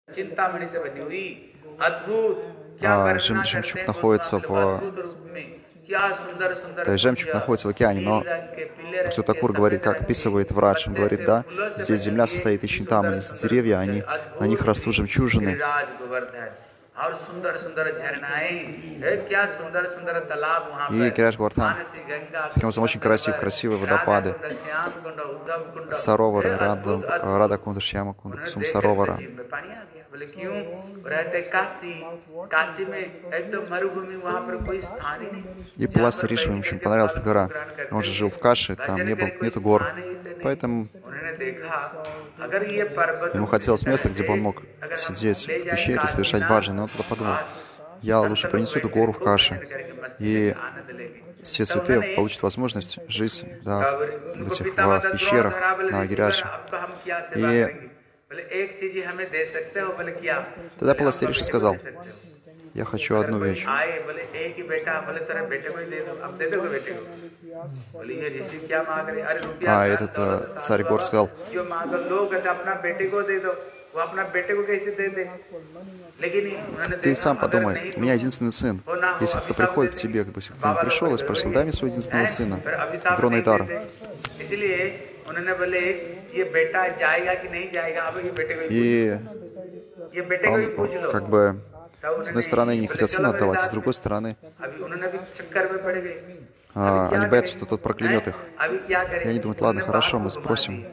Жемчуг находится то есть жемчуг находится в океане, но Сутакур говорит, как описывает Врадж, он говорит, да, здесь земля состоит из чинтамани, здесь деревья, на них растут жемчужины. И Гираж Гвардхан, таким образом, очень красивые водопады, Саровары, Рада Кунда, Шьяма Кунда, Кусум Саровара. И Паласи Риши, очень понравилась эта гора. Он же жил в Каше, там нету гор. Поэтому ему хотелось места, где бы он мог сидеть в пещере и совершать баджаны. Но он тогда подумал, я лучше принесу эту гору в Каше. И все святые получат возможность жить, да, в пещерах на Гириадже. И тогда Паласи Риши сказал, я хочу одну вещь. А этот царь гор сказал, ты сам подумай, у меня единственный сын. Если кто приходит к тебе, как бы к нему пришел и спросил, дай мне своего единственного сына, Дронайдара. И он, как бы, с одной стороны, не хотят сына отдавать, а с другой стороны, они боятся, что тот проклянет их. И они думают, ладно, хорошо, мы спросим.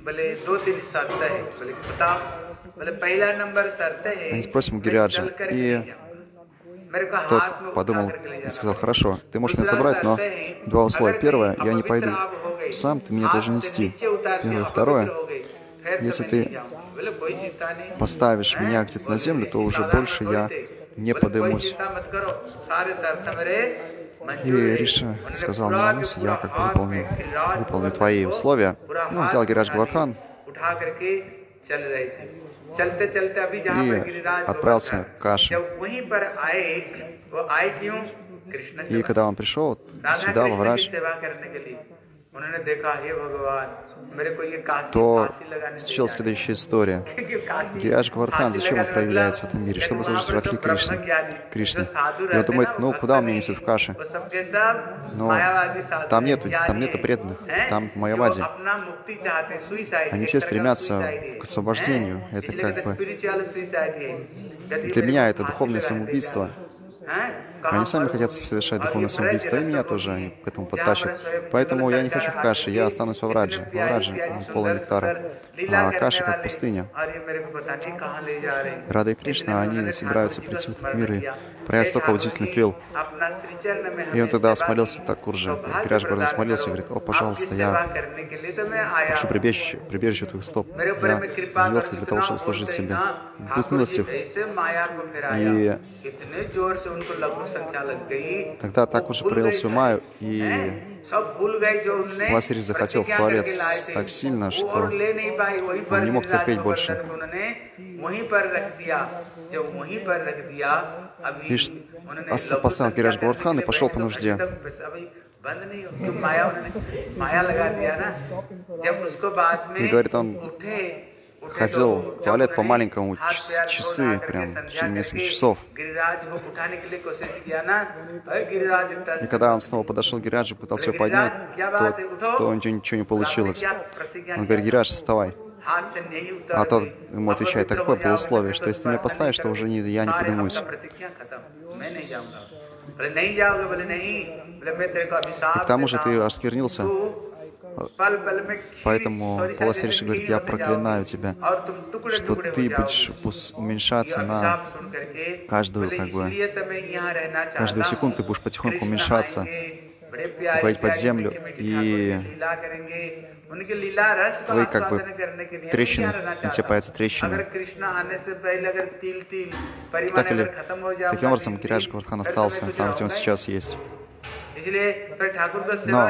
Они спросим у Гириаджа. И тот подумал и сказал, хорошо, ты можешь меня забрать, но два условия. Первое, я не пойду сам, ты меня должен нести. Первое. Второе, если ты поставишь меня где-то на землю, то уже больше я не поднимусь. И Риша сказал, не волнуйся, я как бы выполню твои условия. Ну, он взял Гириадж Гвардхан и отправился к Каше. И когда он пришел сюда, во Врадж, то случилась следующая история. Гириадж Гвардхан, зачем он проявляется в этом мире? Чтобы служить Радхи Кришне. И он думает, ну, куда он меня несет в Каше? Но там нету преданных, там майявади. Они все стремятся к освобождению. Это как бы... Для меня это духовное самоубийство. Они сами хотят совершать духовное самоубийство, и меня тоже они к этому подтащат. Поэтому я не хочу в Каше, я останусь во Врадже. Во Врадже он полон нектара. А Каша как пустыня. Рада и Кришна, они собираются прийти в этот мир и проявить столько удивительных лил. И он тогда смолился так уже. Гириадж Гвардхан смолился и говорит, о, пожалуйста, я прошу прибежище твоих стоп. Я явился для того, чтобы служить себе. Будь милостив. И тогда так уже проявился Майю, и Паласи Риши захотел в туалет так сильно, что он не мог терпеть больше. И поставил Гириадж Гвардхан и пошел по нужде. И говорит, он ходил в туалет по-маленькому часы, прям в течение нескольких часов. И когда он снова подошел к Гириаджу, пытался его поднять, то у него ничего не получилось. Он говорит, Гириадж, вставай. А тот ему отвечает, такое было условие, что если ты меня поставишь, то уже я не поднимусь. И к тому же ты осквернился. Поэтому Паласи Риши говорит, я проклинаю тебя, что ты будешь уменьшаться на каждую секунду, ты будешь потихоньку уменьшаться, уходить под землю, и твои как бы трещины, на тебе появятся трещины. Так или таким образом Гириадж Гвардхан остался там, где он сейчас есть. Но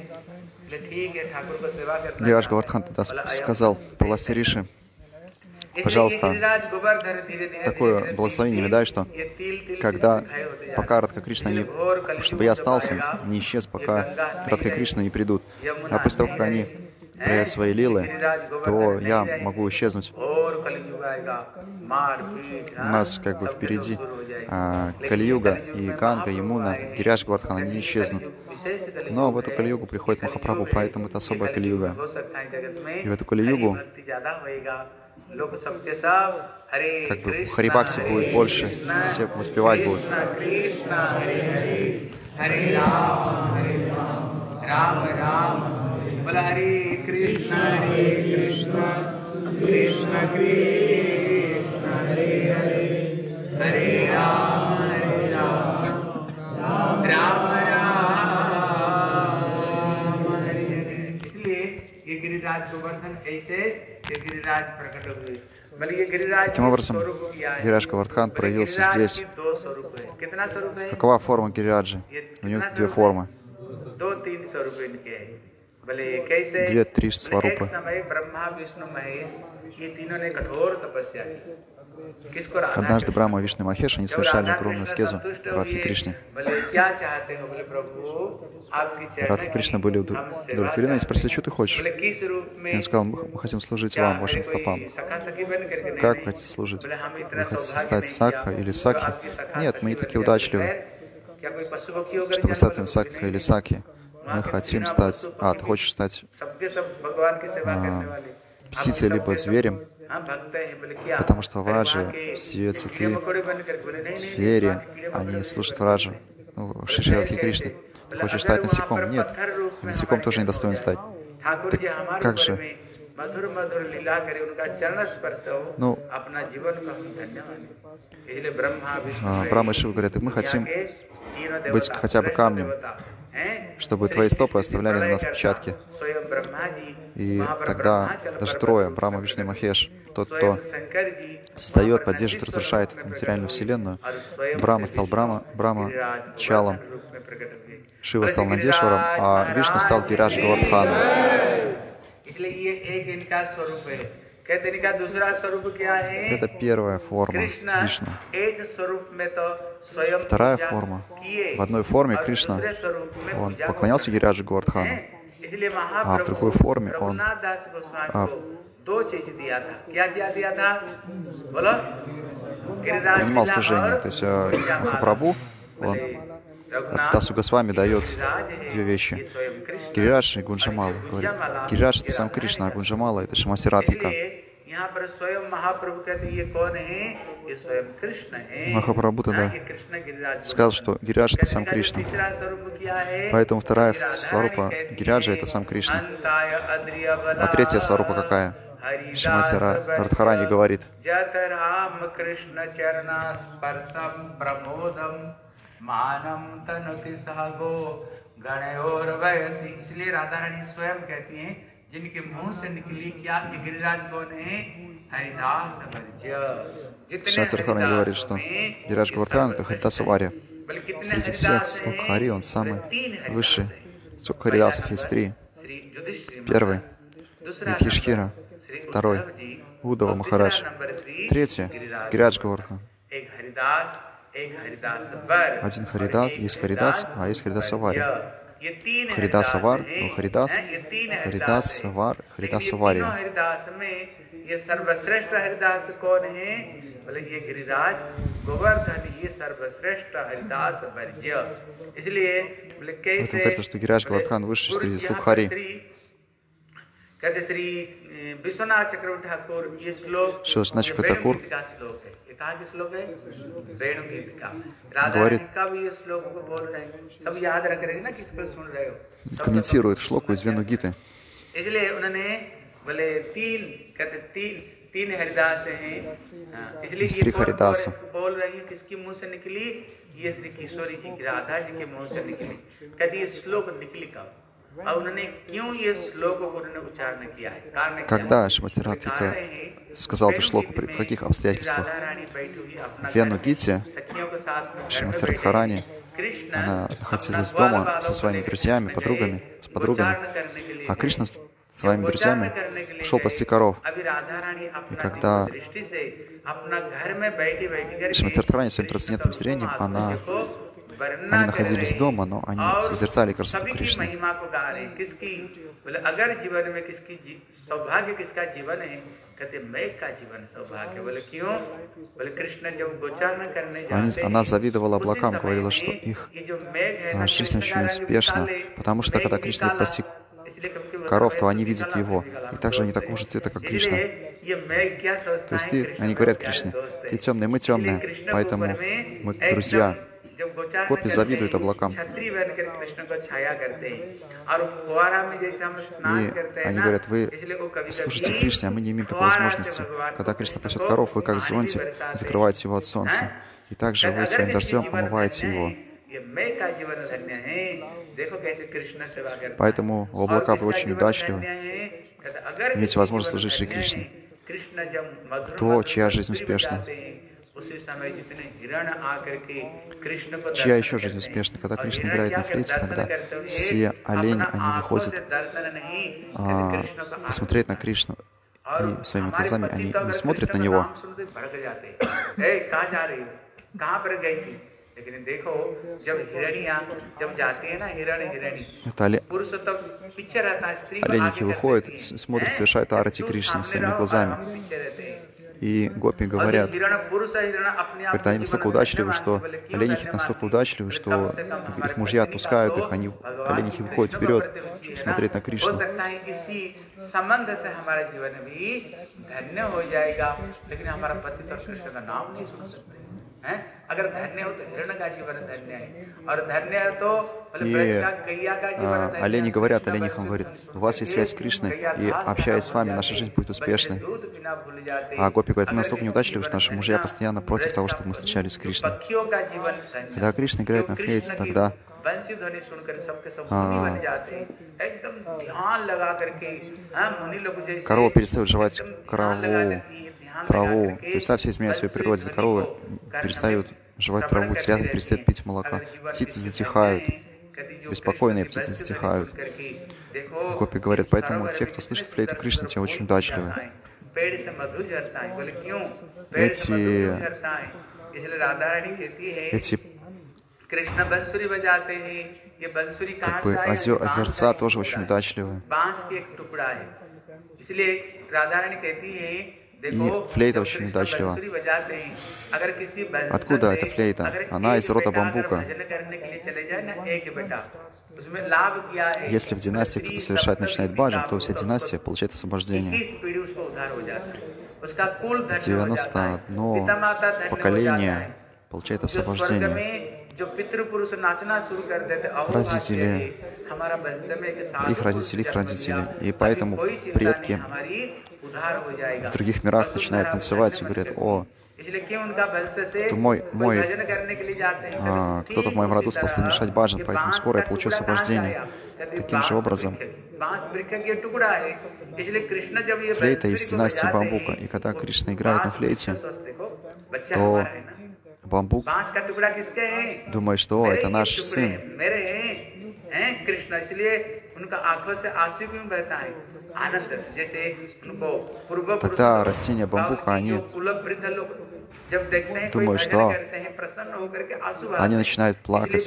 Гириадж Гвардхан тогда сказал Паласи Риши, Пожалуйста, такое благословение мне дай, что когда, пока Радха Кришна не... чтобы я остался, не исчез, пока Радха Кришна не придут. А после того, как они проявят свои лилы, то я могу исчезнуть. У нас как бы впереди Кали-юга и Ганга, Ямуна, Гиряш Гвардхан, они исчезнут. Но в эту Кали-югу приходит Махапрабху, поэтому это особая Кали-юга. И в эту Кали-югу как бы Хари-бхакти будет больше, все воспевать будут. Таким образом, Гиридж Говардхан проявился здесь. Какова форма Гирираджи? У него две формы. Две-три сварупы. Однажды Брахма, Вишну и Махеш, они совершали огромную аскезу Радхи Кришне. Радха Кришна были удовлетворены, они спросили, что ты хочешь? И он сказал, мы хотим служить вам, вашим стопам. Как вы хотите служить? Вы хотите стать Сакха или Сакхи? Нет, мы не такие удачливые, чтобы стать им Сакха или Сакхи. Мы хотим стать... ты хочешь стать птицей либо зверем, потому что враджи, все цветы в сфере, они служат враджу, Шри Радхи Кришны. Ты хочешь стать насекомым? Нет, насеком тоже не достоин стать. Так как же? Брахма и Шива говорят, мы хотим быть хотя бы камнем, чтобы твои стопы оставляли на нас отпечатки. И тогда даже трое, Брахма, Вишну и Махеш, тот, кто создает, поддерживает, разрушает материальную вселенную, Брахма стал Брахма Чалом, Шива стал Нандешваром, а Вишну стал Гиридж Говардханом. Это первая форма Вишну. Вторая форма. В одной форме Кришна, он поклонялся Гириджу Говардхану, а в другой форме он принимал служение. То есть Махапрабху, он Дасу Госвами дает две вещи. Гиридж и Гунджамала. Говорит, Гиридж — это сам Кришна, а Гунджамала — это Шримати Радхика. Махапрабху тогда сказал, что Гиридж — это сам Кришна. Поэтому вторая сварупа Гириджа — это сам Кришна. А третья сварупа какая? Шримати Радхарани говорит, मानम तनुति सहगो गणयोर वयसी. इसलिए राधा रानी स्वयं कहती हैं, जिनके मुंह से निकली क्या कि गिरिराज कौन है? हरिदास वर्ज्य. Шримати Радхарани говорит, что Гиридж Говардхан — это Харидаса Варья. Среди всех слуг Хари он самый высший. Сколько Харидасов есть? Три. Первый — Юдхишхира. Второй — Удава Махарадж. Третий — Гиридж Говардхан. Один Харидас, есть Харидас, а есть Харидасавари. Харидасавар, Харидас, Харидасавар, Харидасавари. Поэтому кажется, что Гиридж Говардхан высший среди слуг Хари. Шивашна Чакратакур говорит, комментирует шлоку из Вену-гиты. Есть три Харидаса. Когда Шримати Радхика сказал эту шлоку, в каких обстоятельствах? В Вену-гите Шримати Радхарани, она находилась дома со своими друзьями, с подругами, а Кришна своими друзьями, шел пасти коров. И когда Шримати Радхарани своим трансцендентным зрением, они находились дома, но они созерцали красоту Кришны. Она завидовала облакам, говорила, что их жизнь очень успешна, потому что когда Кришна идет пасти коров, то они видят его. И также они такого же цвета, как Кришна. То есть они говорят Кришне, ты темный, мы темные, поэтому мы друзья. Гопи завидуют облакам. И они говорят, вы слушайте Кришне, а мы не имеем такой возможности. Когда Кришна пасет коров, вы как зонтик закрываете его от солнца. И также вы своим дождем омываете его. Поэтому в облаках вы очень удачливы. Имеете возможность служить Шри Кришне. Кто, чья жизнь успешна? Чья еще жизнь успешна? Когда Кришна играет на флейте, тогда все олени, они выходят посмотреть на Кришну. И своими глазами они не смотрят на него. Это оленихи выходят, смотрят, совершают арати Кришне своими глазами. И гопи говорят, они настолько удачливы, что оленихи настолько удачливы, что их мужья отпускают их, оленихи выходят вперед, чтобы смотреть на Кришну. И олени говорят, оленихам говорит, у вас есть связь с Кришной, и общаясь с вами, наша жизнь будет успешной. А гопи говорят, мы настолько неудачливы, что наши мужья постоянно против того, чтобы мы встречались с Кришной. Когда Кришна играет на флейте, тогда корова перестает жевать траву, то есть все изменяют своей природе. Коровы перестают жевать траву, телята перестают пить молока, птицы затихают, беспокойные птицы затихают. Гопи говорят, поэтому те, кто слышит флейту Кришны, те очень удачливы. Эти озерца тоже очень удачливы. И флейта очень удачлива. Откуда эта флейта? Она из рода бамбука. Если в династии кто-то совершать начинает баджан, то вся династия получает освобождение. 91 поколение получает освобождение. Родители, их родители. И поэтому предки в других мирах начинают танцевать и говорят, о, кто-то в моем роду стал совершать баджан, поэтому скоро я получу освобождение. Таким же образом, флейта из династии бамбука. И когда Кришна играет на флейте, то бамбук думает, что это наш сын. Тогда растения бамбука, они думают, что они начинают плакать.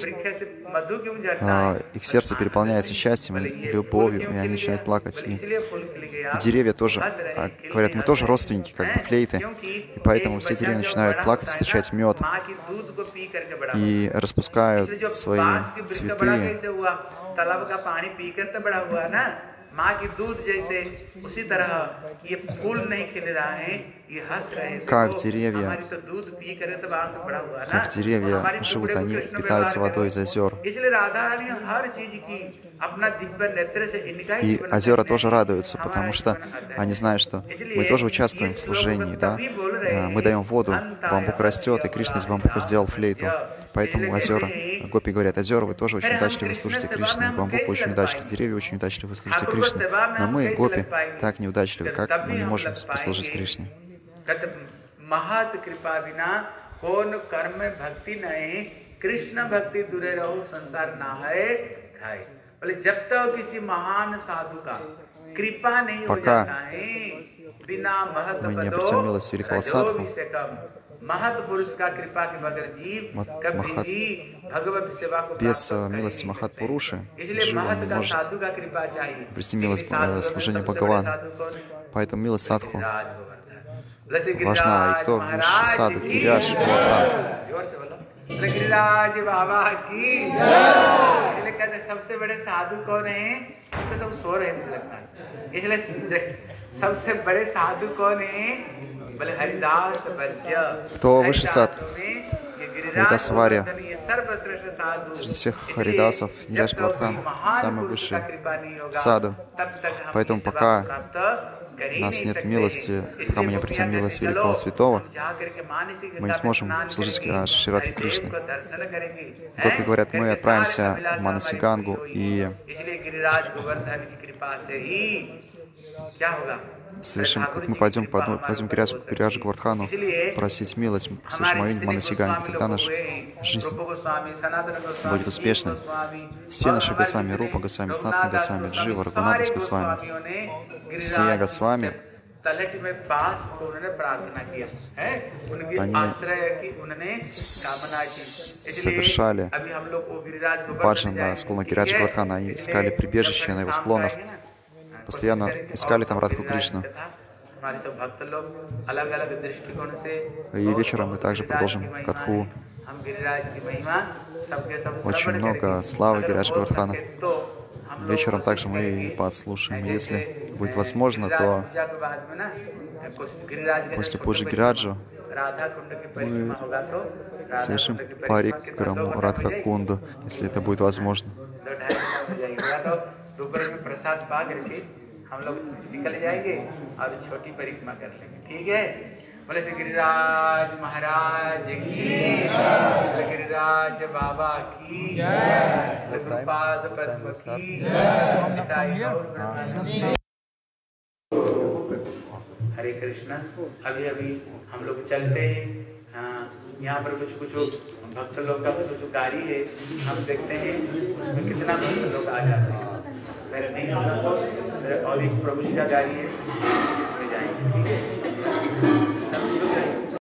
Их сердце переполняется счастьем и любовью, и они начинают плакать. И деревья тоже говорят, мы тоже родственники, как бы флейты. И поэтому все деревья начинают плакать, источать мед и распускают свои цветы. Как деревья живут, они питаются водой из озер. И озера тоже радуются, потому что они знают, что мы тоже участвуем в служении, да? Мы даем воду, бамбук растет, и Кришна из бамбука сделал флейту. Поэтому озера, гопи говорят, озера, вы тоже очень удачливы, служите Кришне, бамбук очень удачлив, деревья очень удачливы, служите Кришне. Но мы, гопи, так неудачливы, как мы не можем послужить Кришне. пока мы не обретем милость великого садху, без милости Махат-Пуруши Джива не может обрести милость служения Бхагавану. Поэтому милость садху важна. И кто высший саду? Гирирадж Govardhan. Кто высший сад? Харидас Варья. Среди всех харидасов Гирирадж Govardhan самый высший саду. Поэтому пока у нас нет милости, пока мы не обретем милость великого святого, мы не сможем служить Шри Радхе Кришне. Только говорят, мы отправимся в Манасигангу и совершим, как мы пойдем к Гирираджу Govardhanu просить милость, совершим молитву в Манасиганге, тогда наша жизнь будет успешной. Все наши Госвами, Рупа Госвами, Санатана Госвами, Джива, Рагунатас Госвами, все Госвами, они совершали баджан на склонах Гирираджа Govardhana, они искали прибежище на его склонах, постоянно искали там Радху Кришну. И вечером мы также продолжим катху. Очень много славы Гирираджа Govardhana. Вечером также мы и подслушаем. Если будет возможно, то после Пуджи Гирираджу мы совершим парикраму Радха Кунду, если это будет возможно. बोले श्री गिरिराज महाराज की जय, गिरिराज बाबा की जय, गुरुपाद पद्म की जय। हरे कृष्णा। अभी अभी हम लोग चलते हैं, यहाँ पर कुछ भक्त लोग का कुछ गाड़ी है, हम देखते हैं उसमें कितना भक्त लोग आ जाते हैं। मेरे नहीं होगा तो और एक प्रभु जी का गाड़ी है, इसमें जाएंगे, ठीक है।